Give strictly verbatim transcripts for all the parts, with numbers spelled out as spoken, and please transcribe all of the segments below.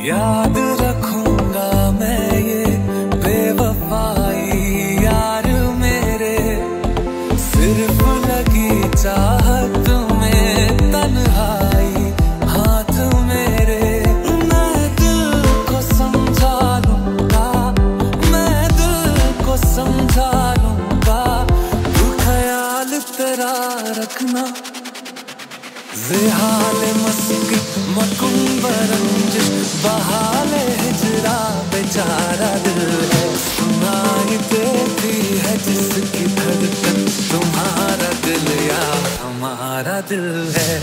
याद रखूंगा मैं ये बेवफाई यार मेरे, सिर्फ लगी चाहत में तन्हाई हाथ मेरे। मैं दिल को समझा लूंगा, मैं दिल को समझा लूंगा, तू ख्याल तेरा रखना। ज़ेहाल मस्क मकुंब रंजिश बहाले हिजरा बेचारा दिल है, सुनाई देती है जिसकी धड़कन, तुम्हारा दिल या हमारा दिल है।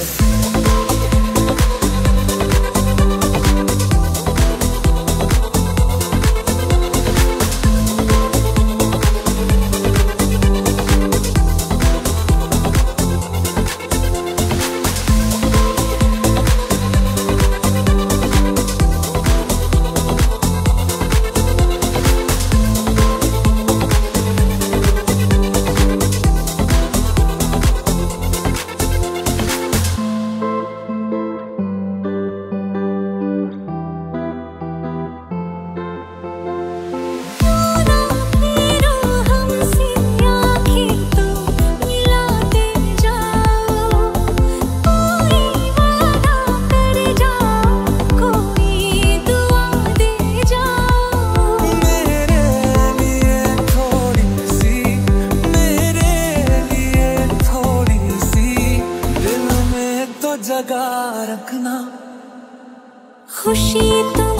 जगा रखना खुशी तो